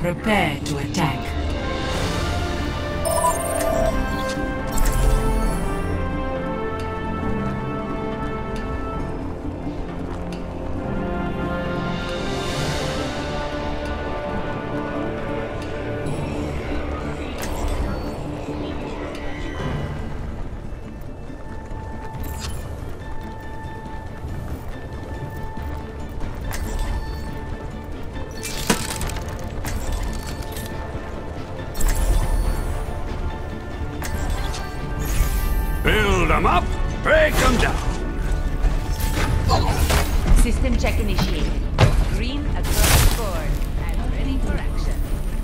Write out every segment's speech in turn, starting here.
Prepare to attack. Build them up, break them down. System check initiated. Green across the board and ready for action.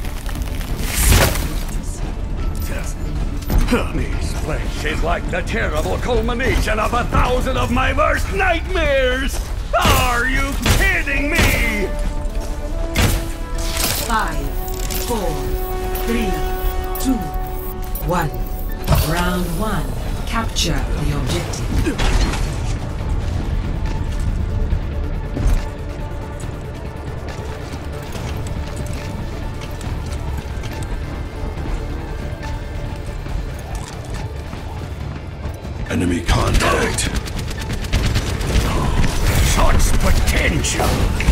This flesh is like the terrible culmination of 1,000 of my worst nightmares! Are you kidding me? 5, 4, 3, 2, 1. Round 1. Capture the objective. Enemy contact. Such potential.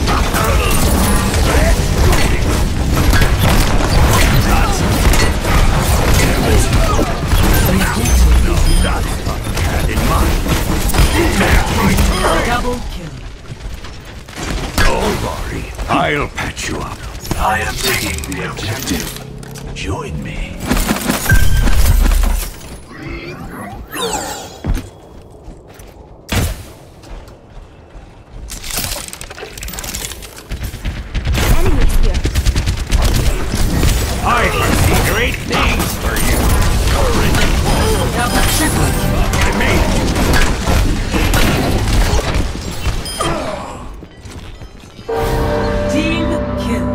Double kill. Don't worry, I'll patch you up. I am taking the objective. Join me. Enemies here. I foresee great things for you. Double triple. I made Team kill.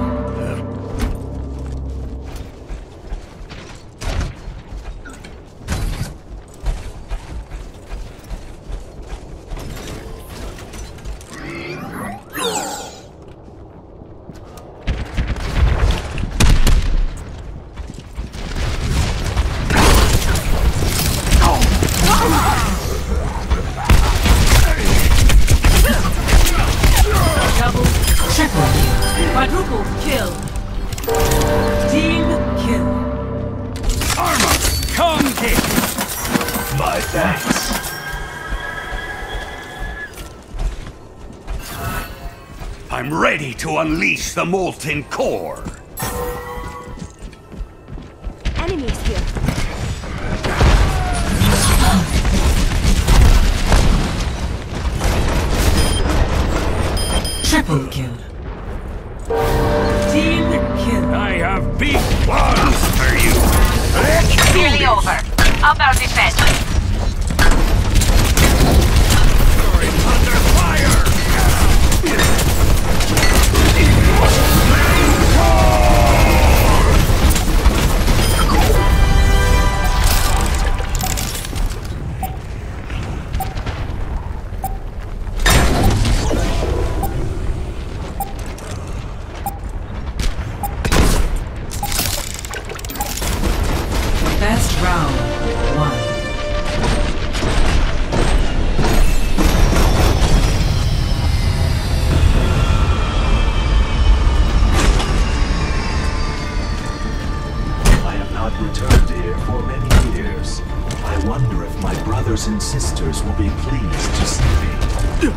Double, triple kill. Quadruple kill. Team kill. armor. Come get. My thanks. I'm ready to unleash the molten core. Enemies here. Triple kill. Team kill. I have big plans for you. Let's do Nearly this. over. Up our defense. You're under fire. Best round 1. I have not returned here for many years. I wonder if my brothers and sisters will be pleased to see me.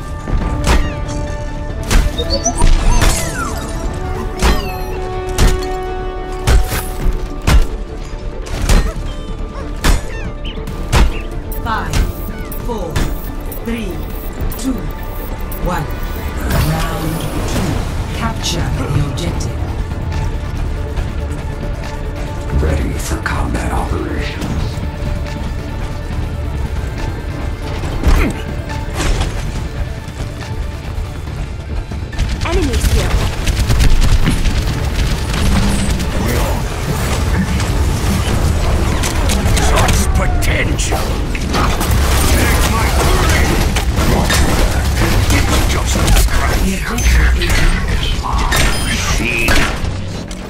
Five, 4, 3, 2, 1. Round 2. Capture the objective. Ready for combat operations. Enemies here. Such potential. Take my fury. It's just a scratch. The objective is Machine.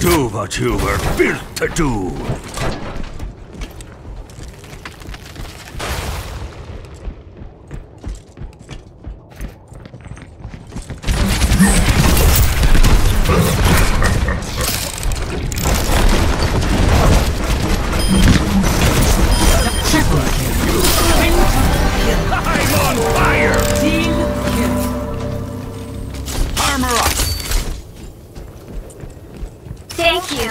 Do what you were built to do. Triple kill. I'm on fire! Team kill. Armor up! Thank you.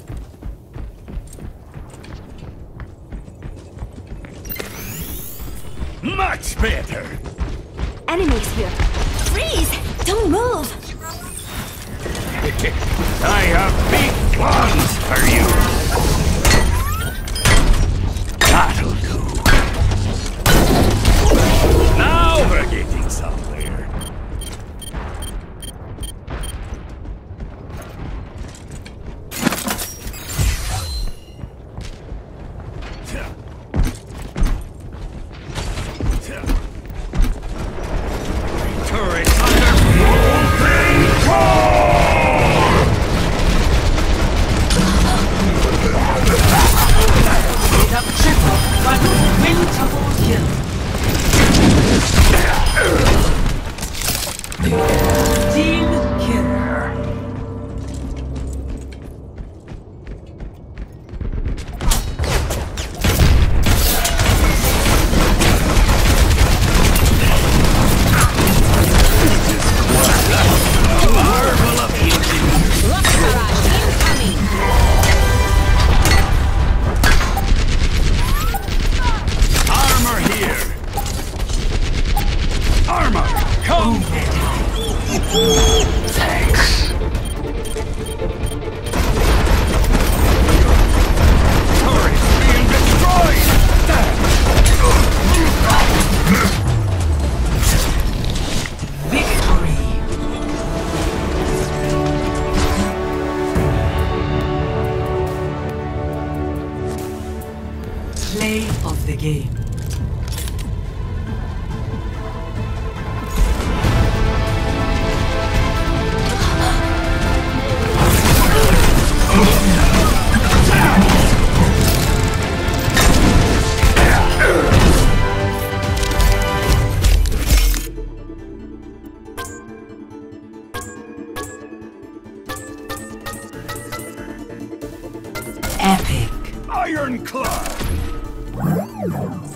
Much better! Enemies here. Freeze! Don't move! I have big plans for you! That'll do. Now we're getting somewhere. Turret under molten core! Triple quadruple kill. Team kill. Marvel of engineering! Rock barrage incoming! Armor here! Armor! Come! Thanks. Turrets being destroyed! Victory. Play of the game. Epic. Ironclad!